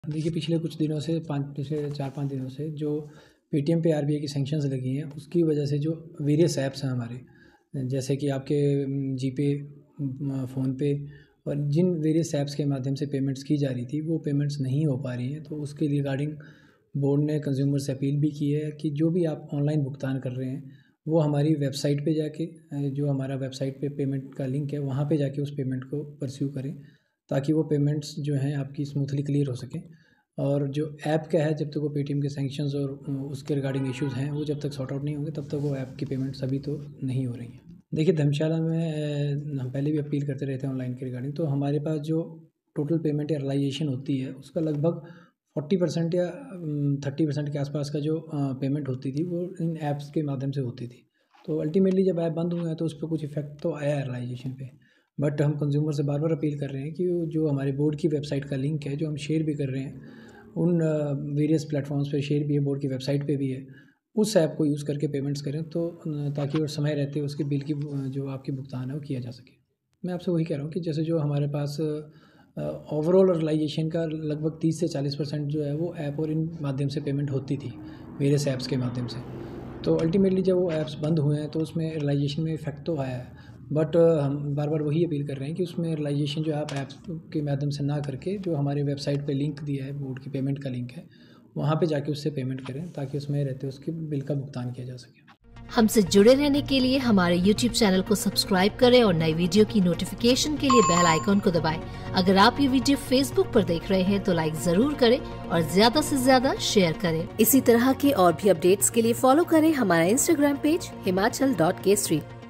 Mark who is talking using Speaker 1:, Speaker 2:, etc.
Speaker 1: देखिए पिछले कुछ दिनों से पिछले 4-5 दिनों से जो पेटीएम पे आरबीआई की सैंक्शंस लगी हैं उसकी वजह से जो वेरियस ऐप्स हैं हमारे जैसे कि आपके जीपे, फ़ोनपे और जिन वेरियस ऐप्स के माध्यम से पेमेंट्स की जा रही थी वो पेमेंट्स नहीं हो पा रही हैं। तो उसके रिगार्डिंग बोर्ड ने कंज्यूमर से अपील भी की है कि जो भी आप ऑनलाइन भुगतान कर रहे हैं वो हमारी वेबसाइट पे जाके जो हमारा वेबसाइट पे पेमेंट का लिंक है वहाँ पे जाके उस पेमेंट को परस्यू करें ताकि वो पेमेंट्स जो हैं आपकी स्मूथली क्लियर हो सकें। और जो ऐप का है जब तक वो पेटीएम के सैंक्शंस और उसके रिगार्डिंग इश्यूज़ हैं वो जब तक सॉर्ट आउट नहीं होंगे तब तक वो ऐप की पेमेंट्स अभी तो नहीं हो रही हैं। देखिए धर्मशाला में हम पहले भी अपील करते रहते हैं ऑनलाइन के रिगार्डिंग, तो हमारे पास जो टोटल पेमेंट या रियलाइजेशन होती है उसका लगभग 40% या 30% के आसपास का जो पेमेंट होती थी वो इन ऐप्स के माध्यम से होती थी। तो अल्टीमेटली जब ऐप बंद हुए हैं तो उस पर कुछ इफेक्ट तो आया है रियलाइजेशन पे, बट हम कंज्यूमर से बार बार अपील कर रहे हैं कि जो हमारे बोर्ड की वेबसाइट का लिंक है जो हम शेयर भी कर रहे हैं उन वेरियस प्लेटफॉर्म्स पे शेयर भी है, बोर्ड की वेबसाइट पे भी है, उस ऐप को यूज़ करके पेमेंट्स करें तो ताकि और समय रहते उसके बिल की जो आपकी भुगतान है वो किया जा सके। मैं आपसे वही कह रहा हूँ कि जैसे जो हमारे पास ओवरऑल रियलाइजेशन का लगभग 30 से 40% जो है वो ऐप और इन माध्यम से पेमेंट होती थी वेरियस ऐप्स के माध्यम से। तो अल्टीमेटली जब वो ऐप्स बंद हुए हैं तो उसमें रियलाइजेशन में इफ़ेक्ट तो आया है, बट हम बार बार वही अपील कर रहे हैं कि उसमें रियलाइजेशन जो आप ऐप्स के माध्यम से ना करके जो हमारी वेबसाइट पे लिंक दिया है बोर्ड की पेमेंट का लिंक है वहाँ पे जाके उससे पेमेंट करें ताकि उसमें रहते उसके बिल का भुगतान किया जा सके।
Speaker 2: हमसे जुड़े रहने के लिए हमारे YouTube चैनल को सब्सक्राइब करें और नई वीडियो की नोटिफिकेशन के लिए बेल आइकॉन को दबाएं। अगर आप ये वीडियो Facebook पर देख रहे हैं तो लाइक जरूर करें और ज्यादा से ज्यादा शेयर करें। इसी तरह के और भी अपडेट्स के लिए फॉलो करें हमारा Instagram पेज himachal.kesri।